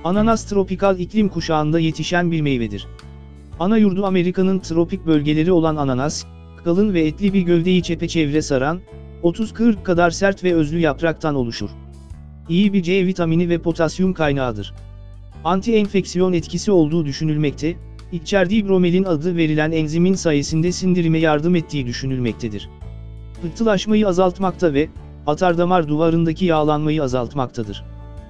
Ananas tropikal iklim kuşağında yetişen bir meyvedir. Ana yurdu Amerika'nın tropik bölgeleri olan ananas, kalın ve etli bir gövdeyi çepeçevre saran, 30-40 kadar sert ve özlü yapraktan oluşur. İyi bir C vitamini ve potasyum kaynağıdır. Anti-enfeksiyon etkisi olduğu düşünülmekte, içerdiği bromelin adı verilen enzimin sayesinde sindirime yardım ettiği düşünülmektedir. Pıhtılaşmayı azaltmakta ve atardamar duvarındaki yağlanmayı azaltmaktadır.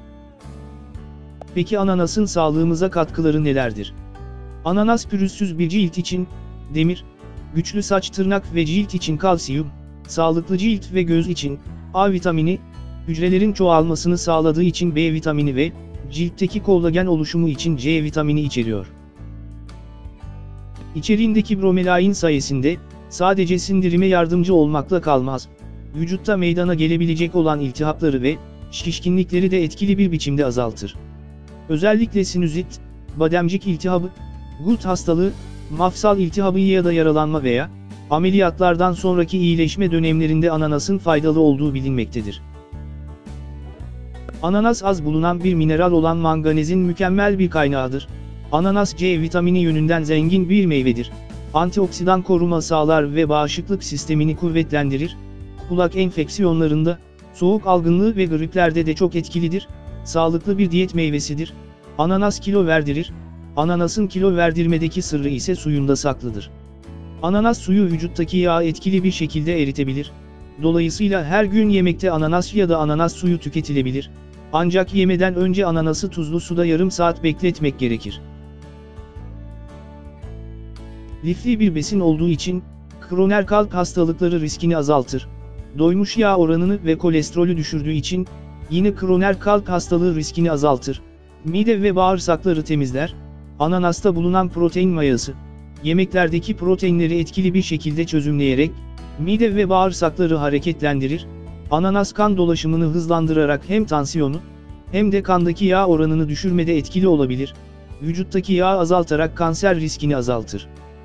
Peki ananasın sağlığımıza katkıları nelerdir? Ananas pürüzsüz bir cilt için, demir, güçlü saç tırnak ve cilt için kalsiyum, sağlıklı cilt ve göz için, A vitamini, hücrelerin çoğalmasını sağladığı için B vitamini ve ciltteki kollagen oluşumu için C vitamini içeriyor. İçeriğindeki bromelain sayesinde, sadece sindirime yardımcı olmakla kalmaz, vücutta meydana gelebilecek olan iltihapları ve şişkinlikleri de etkili bir biçimde azaltır. Özellikle sinüzit, bademcik iltihabı, gut hastalığı, mafsal iltihabı ya da yaralanma veya ameliyatlardan sonraki iyileşme dönemlerinde ananasın faydalı olduğu bilinmektedir. Ananas az bulunan bir mineral olan manganezin mükemmel bir kaynağıdır. Ananas C vitamini yönünden zengin bir meyvedir. Antioksidan koruma sağlar ve bağışıklık sistemini kuvvetlendirir. Kulak enfeksiyonlarında, soğuk algınlığı ve griplerde de çok etkilidir. Sağlıklı bir diyet meyvesidir. Ananas kilo verdirir. Ananasın kilo verdirmedeki sırrı ise suyunda saklıdır. Ananas suyu vücuttaki yağı etkili bir şekilde eritebilir. Dolayısıyla her gün yemekte ananas ya da ananas suyu tüketilebilir. Ancak yemeden önce ananası tuzlu suda yarım saat bekletmek gerekir. Lifli bir besin olduğu için, kroner kalp hastalıkları riskini azaltır. Doymuş yağ oranını ve kolesterolü düşürdüğü için, yine kroner kalp hastalığı riskini azaltır. Mide ve bağırsakları temizler. Ananasta bulunan protein mayası, yemeklerdeki proteinleri etkili bir şekilde çözümleyerek, mide ve bağırsakları hareketlendirir. Ananas kan dolaşımını hızlandırarak hem tansiyonu, hem de kandaki yağ oranını düşürmede etkili olabilir. Vücuttaki yağı azaltarak kanser riskini azaltır.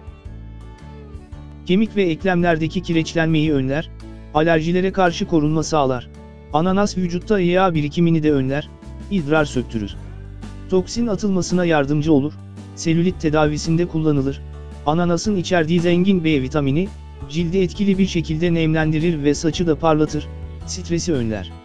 Kemik ve eklemlerdeki kireçlenmeyi önler, alerjilere karşı korunma sağlar. Ananas vücutta yağ birikimini de önler, idrar söktürür. Toksin atılmasına yardımcı olur, selülit tedavisinde kullanılır. Ananasın içerdiği zengin B vitamini, cildi etkili bir şekilde nemlendirir ve saçı da parlatır, stresi önler.